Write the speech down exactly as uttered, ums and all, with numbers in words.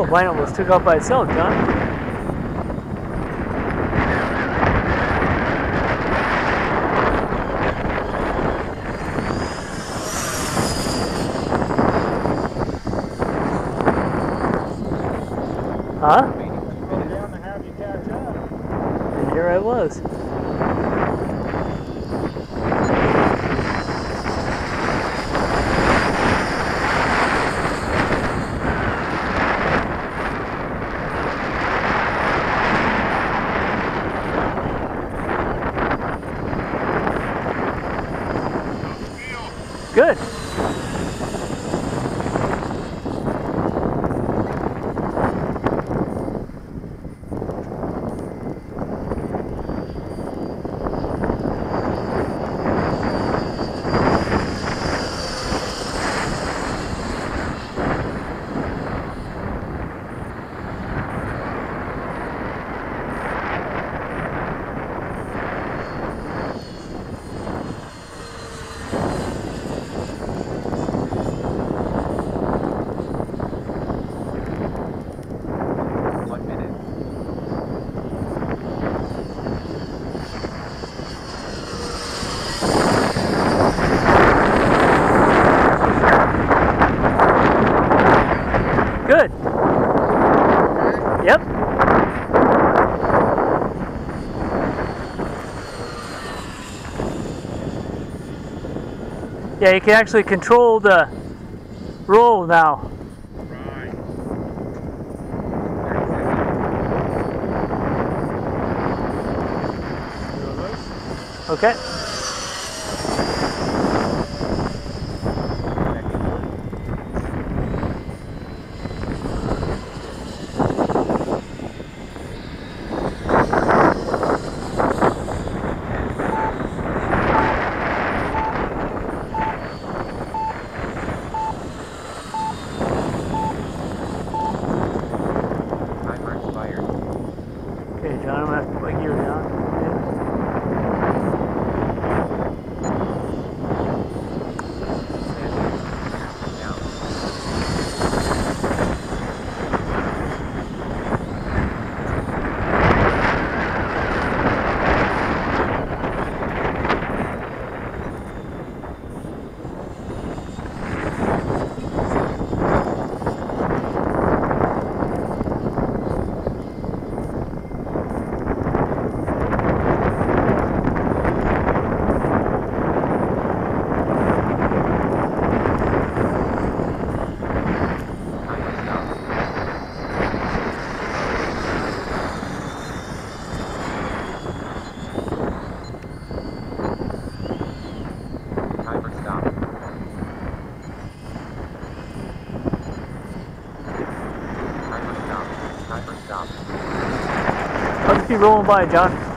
Oh, mine almost took off by itself, John. Huh? Down to have you catch up. And here I was. Good. Good. Yep. Yeah, you can actually control the roll now. Right. Okay. Okay, John, I'm gonna have to put my gear down. I'll just be rolling by, John.